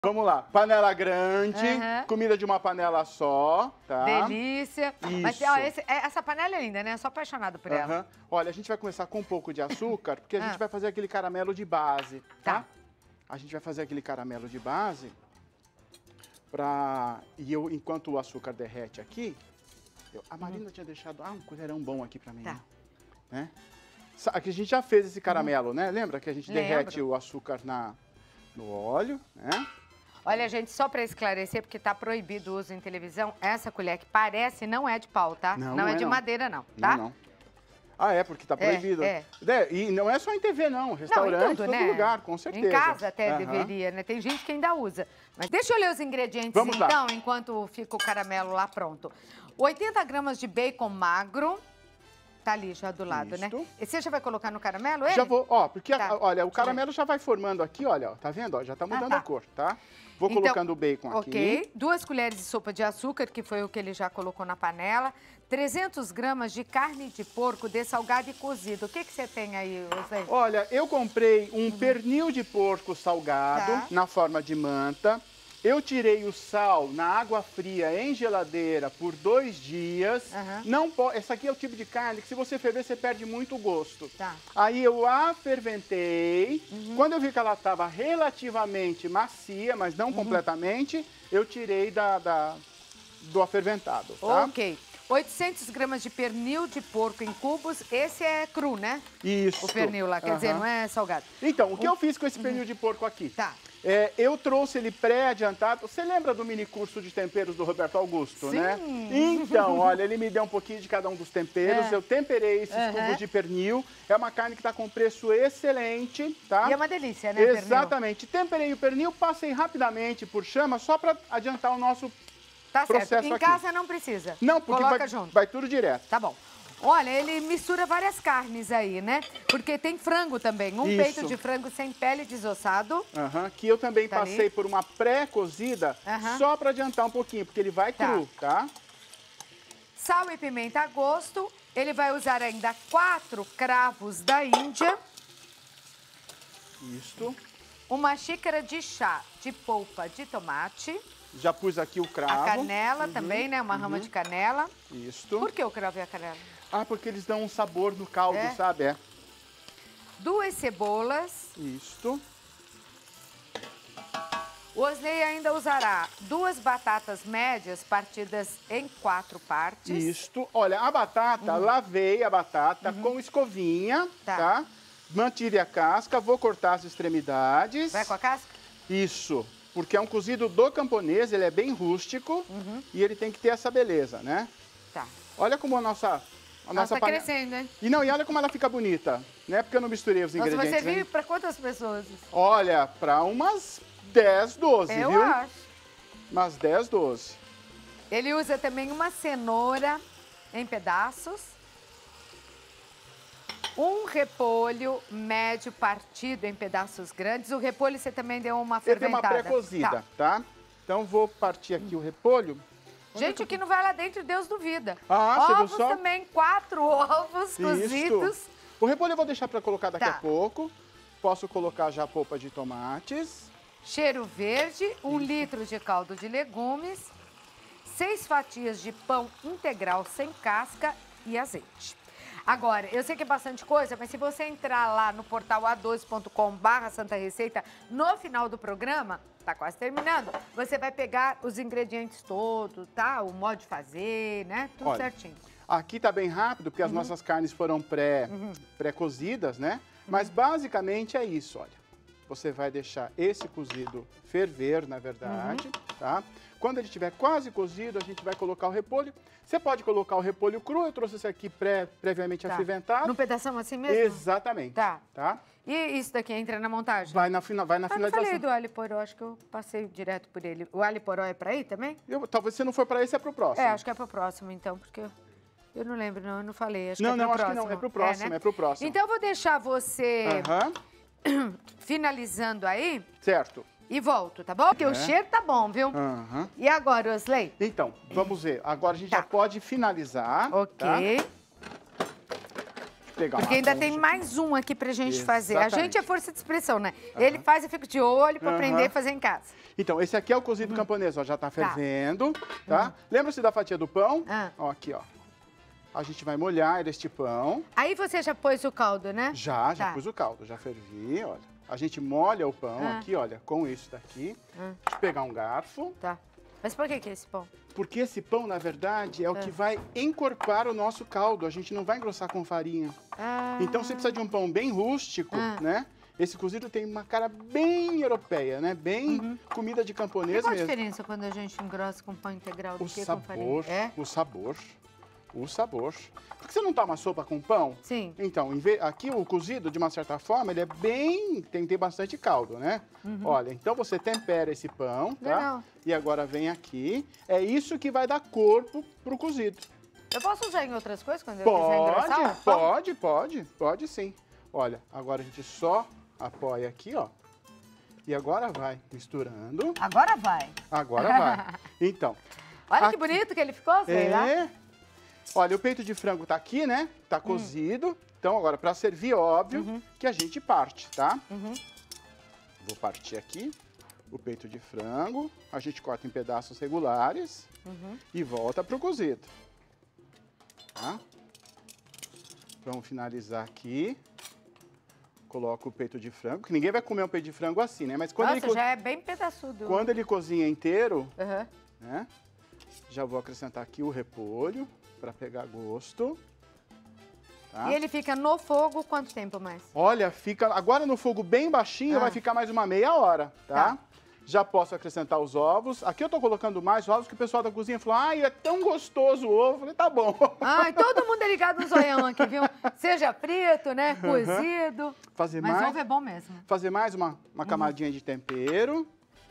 Vamos lá, panela grande, comida de uma panela só, tá? Delícia. Isso. Mas ó, essa panela é linda, né? Eu sou apaixonado por ela. Olha, a gente vai começar com um pouco de açúcar, porque a gente vai fazer aquele caramelo de base, tá? A gente vai fazer aquele caramelo de base enquanto o açúcar derrete aqui, a Marina tinha deixado um colherão bom aqui pra mim, né? Aqui a gente já fez esse caramelo, né? Lembra que a gente derrete o açúcar no óleo, né? Olha, gente, só para esclarecer, porque tá proibido o uso em televisão, essa colher que parece não é de pau, tá? Não é de madeira, não, tá? Não. Ah, é, porque tá proibido. E não é só em TV, não. Restaurante, todo lugar, com certeza. Em casa até deveria, né? Tem gente que ainda usa. Mas deixa eu ler os ingredientes, então, enquanto fica o caramelo lá pronto. 80 gramas de bacon magro. Tá ali já do lado, né? E você já vai colocar no caramelo ele? Já vou, porque, olha, o caramelo já vai formando aqui, olha, tá vendo? Ó, já tá mudando a cor, tá? Vou colocando o bacon aqui. Ok. 2 colheres de sopa de açúcar, que foi o que ele já colocou na panela. 300 gramas de carne de porco dessalgada e cozida. O que você tem aí, José? Olha, eu comprei um pernil de porco salgado na forma de manta. Eu tirei o sal na água fria em geladeira por 2 dias. Essa aqui é o tipo de carne que se você ferver, você perde muito o gosto. Aí eu a ferventei. Quando eu vi que ela estava relativamente macia, mas não completamente, eu tirei do aferventado, tá? Ok. 800 gramas de pernil de porco em cubos. Esse é cru, né? Isso. O pernil lá, quer dizer, não é salgado. Então, o que eu fiz com esse pernil de porco aqui? Eu trouxe ele pré-adiantado. Você lembra do mini curso de temperos do Roberto Augusto, né? Então, olha, ele me deu um pouquinho de cada um dos temperos. Eu temperei esses cubos de pernil. É uma carne que está com preço excelente, tá? E é uma delícia, né, Exatamente. Temperei o pernil, passei rapidamente por chama, só para adiantar o nosso processo aqui. Em casa não precisa. Não, porque vai tudo direto. Tá bom. Olha, ele mistura várias carnes aí, né? Porque tem frango também. Um peito de frango sem pele desossado. Que eu também passei por uma pré-cozida, só para adiantar um pouquinho, porque ele vai cru, tá? Sal e pimenta a gosto. Ele vai usar ainda 4 cravos da Índia. Isso. 1 xícara de chá de polpa de tomate. Já pus aqui o cravo. A canela também, né? Uma rama de canela. Isso. Por que o cravo e a canela? Porque eles dão um sabor no caldo, sabe? 2 cebolas. Isso. O Osley ainda usará 2 batatas médias partidas em 4 partes. Isso. Olha, a batata, lavei a batata com escovinha, tá? Mantive a casca, vou cortar as extremidades. Vai com a casca? Isso. Porque é um cozido do camponês, ele é bem rústico e ele tem que ter essa beleza, né? Tá. Olha como a nossa tá crescendo, né? E olha como ela fica bonita, né? Porque eu não misturei os ingredientes. Você viu para quantas pessoas? Olha, para umas 10, 12, viu? Eu acho. Umas 10, 12. Ele usa também uma cenoura em pedaços. 1 repolho médio partido em pedaços grandes. O repolho você também deu uma ferventada. Tem uma pré-cozida, tá? Então vou partir aqui o repolho. Gente, o que não vai lá dentro, Deus duvida. Você viu ovos só? também, 4 ovos cozidos. O repolho eu vou deixar para colocar daqui a pouco. Posso colocar já a polpa de tomates. Cheiro verde, 1 litro de caldo de legumes, 6 fatias de pão integral sem casca e azeite. Agora, eu sei que é bastante coisa, mas se você entrar lá no portal a12.com/Santa Receita, no final do programa, tá quase terminando, você vai pegar os ingredientes todos, tá? O modo de fazer, né? Tudo certinho. Aqui tá bem rápido, porque as nossas carnes foram pré-cozidas, né? Mas basicamente é isso, olha. Você vai deixar esse cozido ferver, na verdade, tá? Quando ele estiver quase cozido, a gente vai colocar o repolho. Você pode colocar o repolho cru, eu trouxe esse aqui previamente aferventado. Num pedação assim mesmo? Exatamente. Tá. E isso daqui entra na montagem? Vai na finalização. Eu falei do alho poró, acho que eu passei direto por ele. O alho poró é pra aí também? Talvez se não for pra esse, é pro próximo. Acho que é pro próximo, então, porque eu não lembro, não, eu não falei. Acho não, que é pro acho próximo. que não, é pro próximo, né? é pro próximo. Então eu vou deixar você finalizando aí. Certo. E volto, tá bom? Porque o cheiro tá bom, viu? E agora, Osley? Então, vamos ver. Agora a gente já pode finalizar. Ok. Tá? Pegar porque ainda tem mais um aqui pra gente fazer. A gente é força de expressão, né? Ele faz e fica de olho pra aprender a fazer em casa. Então, esse aqui é o cozido camponês, ó, já tá fervendo, tá? Lembra-se da fatia do pão? Ó, aqui, ó. A gente vai molhar este pão. Aí você já pôs o caldo, né? Já pus o caldo, já fervi, olha. A gente molha o pão aqui, olha, com isso daqui. Deixa eu pegar um garfo. Tá. Mas por que é esse pão? Porque esse pão, na verdade, é o que vai encorpar o nosso caldo. A gente não vai engrossar com farinha. Então, você precisa de um pão bem rústico, né? Esse cozido tem uma cara bem europeia, né? Bem comida de camponês mesmo. Qual a diferença quando a gente engrossa com pão integral do que com farinha? O sabor. O sabor. Por que você não toma sopa com pão? Sim. Então, aqui o cozido, de uma certa forma, ele é bem... tem bastante caldo, né? Olha, então você tempera esse pão, tá? Legal. E agora vem aqui. É isso que vai dar corpo pro cozido. Eu posso usar em outras coisas quando eu quiser engrossar o pão? Pode sim. Olha, agora a gente só apoia aqui, ó. E agora vai misturando. Agora vai. Agora vai. Então. Olha que bonito que ele ficou, sei lá. Olha, o peito de frango tá aqui, né? Tá cozido. Então, agora, para servir, óbvio que a gente parte, tá? Vou partir aqui o peito de frango. A gente corta em pedaços regulares e volta pro cozido. Tá? Vamos finalizar aqui. Coloco o peito de frango, que ninguém vai comer um peito de frango assim, né? Mas quando Nossa, já é bem pedaçudo. Quando ele cozinha inteiro, né? Já vou acrescentar aqui o repolho para pegar gosto. Tá? E ele fica no fogo quanto tempo mais? Olha, fica agora no fogo bem baixinho, vai ficar mais uma meia hora, tá? Já posso acrescentar os ovos. Aqui eu tô colocando mais ovos, que o pessoal da cozinha falou, ai, é tão gostoso o ovo. Eu falei, tá bom. Ai, todo mundo é ligado no zoião aqui, viu? Seja frito, né, cozido. Mas ovo é bom mesmo. Fazer mais uma camadinha de tempero.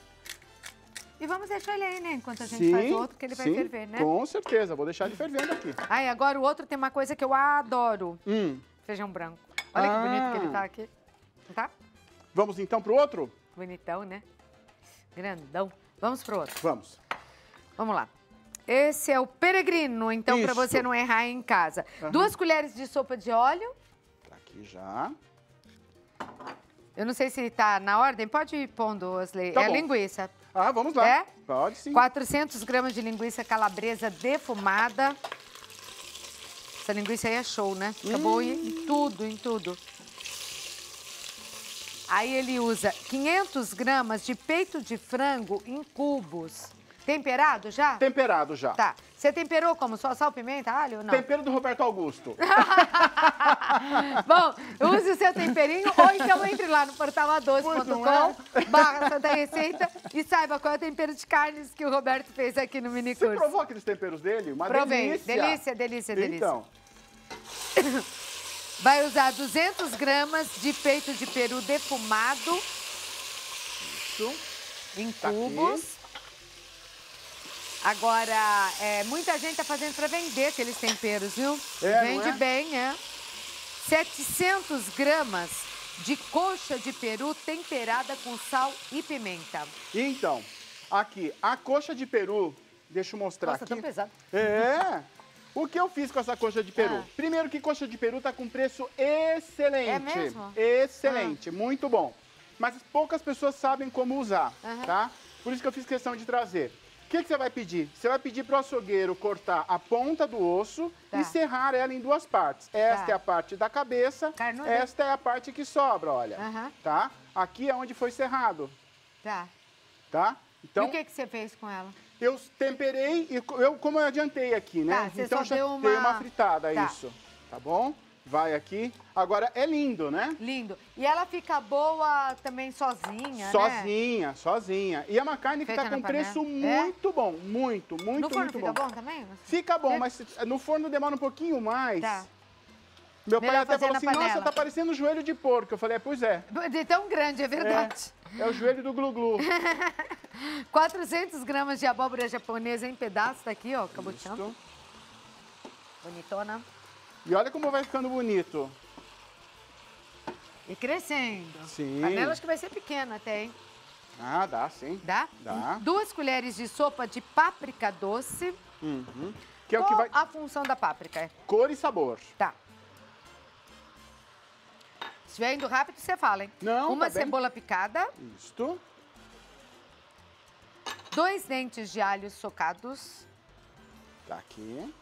E vamos deixar ele aí, né, enquanto a gente faz o outro, que ele vai ferver, né? Com certeza, vou deixar ele fervendo aqui. Ai, agora o outro tem uma coisa que eu adoro. Feijão branco. Olha que bonito que ele tá aqui. Tá? Vamos então pro outro? Bonitão, né? Grandão. Vamos pro outro. Vamos. Vamos lá. Esse é o peregrino, então, para você não errar em casa. 2 colheres de sopa de óleo. Tá aqui já. Eu não sei se tá na ordem. Pode ir pondo, Osley. Tá bom. Linguiça. Ah, vamos lá. É? Pode sim. 400 gramas de linguiça calabresa defumada. Essa linguiça aí é show, né? Fica boa em tudo, em tudo. Aí ele usa 500 gramas de peito de frango em cubos. Temperado já? Temperado já. Tá. Você temperou como? Só sal, pimenta, alho ou não? Tempero do Roberto Augusto. Bom, use o seu temperinho ou então entre lá no portaladoce.com/Santa Receita e saiba qual é o tempero de carnes que o Roberto fez aqui no mini curso. Você provou aqueles temperos dele? Uma Provei. delícia. Delícia. Então. Vai usar 200 gramas de peito de peru defumado. Isso. Em cubos. Aqui. Agora, muita gente tá fazendo para vender aqueles temperos, viu? Vende bem, 700 gramas de coxa de peru temperada com sal e pimenta. Então, aqui, a coxa de peru, deixa eu mostrar aqui. Nossa, tão pesado. O que eu fiz com essa coxa de peru? Primeiro que coxa de peru tá com preço excelente. É mesmo? Excelente, muito bom. Mas poucas pessoas sabem como usar, tá? Por isso que eu fiz questão de trazer. O que você vai pedir? Você vai pedir pro açougueiro cortar a ponta do osso e serrar ela em 2 partes. Esta é a parte da cabeça, esta é a parte que sobra, olha. Tá? Aqui é onde foi serrado. Tá? Então, e o que você fez com ela? Eu temperei, como eu adiantei aqui, né? Você então só deu dei uma fritada, isso. Tá bom? Vai aqui. Agora, é lindo, né? Lindo. E ela fica boa também sozinha, né? Sozinha. E é uma carne que tá com preço muito bom. Muito bom. No forno fica bom também? Fica bom, mas no forno demora um pouquinho mais. Tá. Meu pai até falou assim, nossa, tá parecendo um joelho de porco. Eu falei, pois é. De tão grande, é verdade. É o joelho do glu-glu. 400 gramas de abóbora japonesa em pedaços, tá aqui, ó, cabotião. Bonitona. E olha como vai ficando bonito. E crescendo. Sim. A panela acho que vai ser pequena até, hein? Ah, dá sim. Dá? Dá. 2 colheres de sopa de páprica doce. Que é o que vai... a função da páprica? Cor e sabor. Tá. Se estiver indo rápido, você fala, hein? Não, Uma tá bem. cebola picada. Isto. 2 dentes de alho socados. Tá aqui.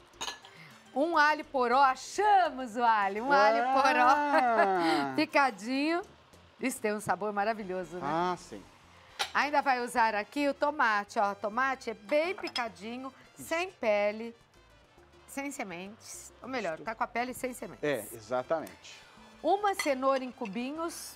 Um alho poró, achamos o alho. Um alho poró picadinho. Isso tem um sabor maravilhoso, né? Ah, sim. Ainda vai usar aqui o tomate, ó. O tomate é bem picadinho, sem pele, sem sementes. Ou melhor, tá com a pele sem sementes. É, exatamente. Uma cenoura em cubinhos.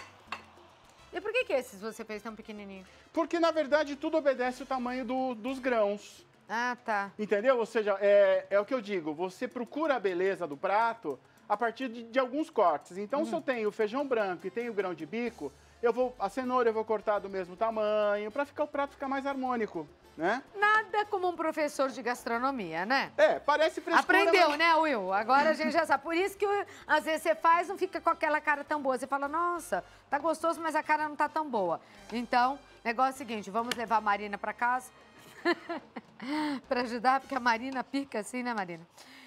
E por que esses você fez tão pequenininho? Porque, na verdade, tudo obedece o tamanho dos grãos. Ah, tá. Entendeu? Ou seja, é o que eu digo, você procura a beleza do prato a partir de alguns cortes. Então, se eu tenho feijão branco e tenho grão de bico, a cenoura eu vou cortar do mesmo tamanho, para o prato ficar mais harmônico, né? Nada como um professor de gastronomia, né? É, parece frescura. Aprendeu, mas... né, Will? Agora a gente já sabe. Por isso que às vezes você faz, não fica com aquela cara tão boa. Você fala, nossa, tá gostoso, mas a cara não tá tão boa. Então, negócio é o seguinte, vamos levar a Marina para casa para ajudar, porque a Marina pica assim, né, Marina?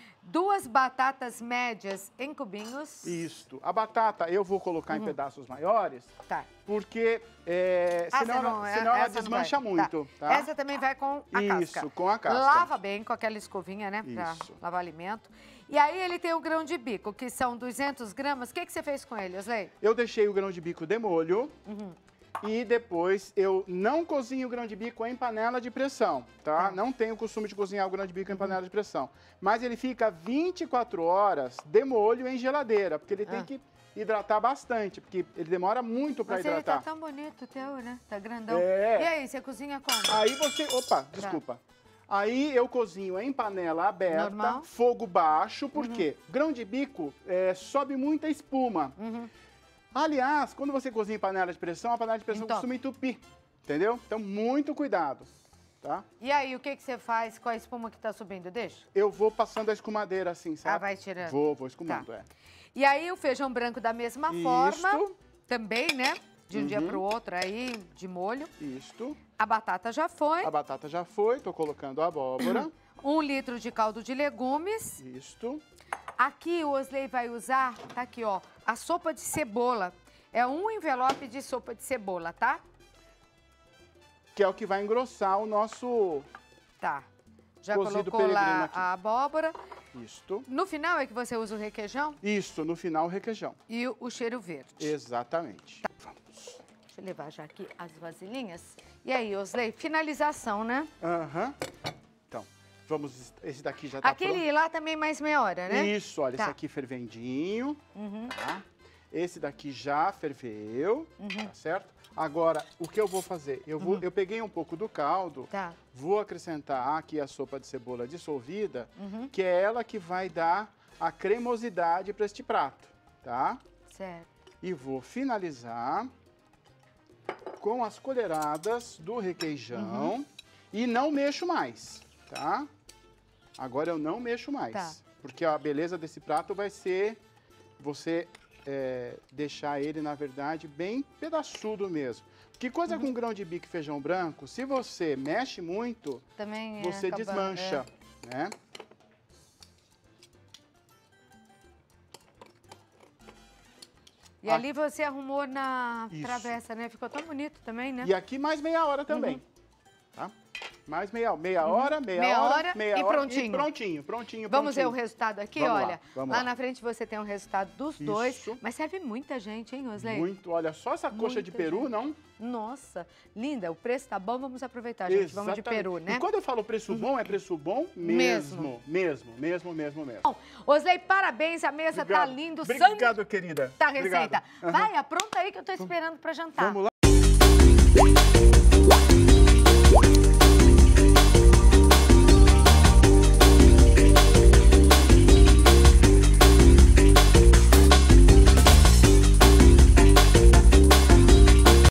2 batatas médias em cubinhos. Isso. A batata eu vou colocar em pedaços maiores, tá. Porque senão ela desmancha muito. Tá. Essa também vai com a casca. Isso, com a casca. Lava bem com aquela escovinha, né, pra Isso. lavar alimento. E aí ele tem o grão de bico, que são 200 gramas. O que você fez com ele, Osley? Eu deixei o grão de bico de molho. E depois eu não cozinho o grão de bico em panela de pressão, tá? Não tenho o costume de cozinhar o grão de bico em panela de pressão. Mas ele fica 24 horas de molho em geladeira, porque ele tem que hidratar bastante, porque ele demora muito para hidratar. Ele tá tão bonito o teu, né? Tá grandão. É. E aí, você cozinha como? Aí você... Opa, desculpa. Aí eu cozinho em panela aberta, normal, fogo baixo, porque grão de bico sobe muita espuma. Aliás, quando você cozinha em panela de pressão, a panela de pressão costuma entupir, entendeu? Então, muito cuidado, tá? E aí, o que você faz com a espuma que tá subindo? Deixa? Eu vou passando a escumadeira assim, sabe? Ah, vai tirando. Vou escumando, tá. E aí, o feijão branco da mesma forma, também, né? De um dia pro outro aí, de molho. Isto. A batata já foi. A batata já foi, tô colocando a abóbora. 1 litro de caldo de legumes. Isto. Aqui o Osley vai usar, tá aqui, ó, a sopa de cebola. É 1 envelope de sopa de cebola, tá? Que é o que vai engrossar o nosso... Tá. Já cozido colocou lá aqui. a abóbora. Isto. No final é que você usa o requeijão? Isso, no final o requeijão. E o cheiro verde. Exatamente. Tá. Vamos. Deixa eu levar já aqui as vasilhinhas. E aí, Osley, finalização, né? Então, vamos... Esse daqui já tá pronto. Aquele lá também mais meia hora, né? Isso, olha, esse aqui fervendinho. Tá? Esse daqui já ferveu, tá certo? Agora, o que eu vou fazer? Eu peguei um pouco do caldo, vou acrescentar aqui a sopa de cebola dissolvida, que é ela que vai dar a cremosidade para este prato, tá? Certo. E vou finalizar com as colheradas do requeijão e não mexo mais, tá? Agora eu não mexo mais, porque a beleza desse prato vai ser você deixar ele, na verdade, bem pedaçudo mesmo. Que coisa com grão de bico e feijão branco, se você mexe muito, também você desmancha, né? E ali você arrumou na travessa, né? Ficou tão bonito também, né? E aqui mais meia hora também, tá? Mais meia hora, meia hora e prontinho. Prontinho. Vamos ver o resultado aqui, vamos olha. Lá na frente você tem o resultado dos dois. Mas serve muita gente, hein, Osley? Muito, olha, só essa coxa de peru, não? Nossa, linda, o preço tá bom, vamos aproveitar, gente. Exatamente. Vamos de peru, né? E quando eu falo preço bom, é preço bom mesmo. Bom, Osley, parabéns, a mesa tá linda. Obrigado, querida. Tá a receita. Obrigado. Vai, apronta aí que eu tô esperando pra jantar. Vamos lá.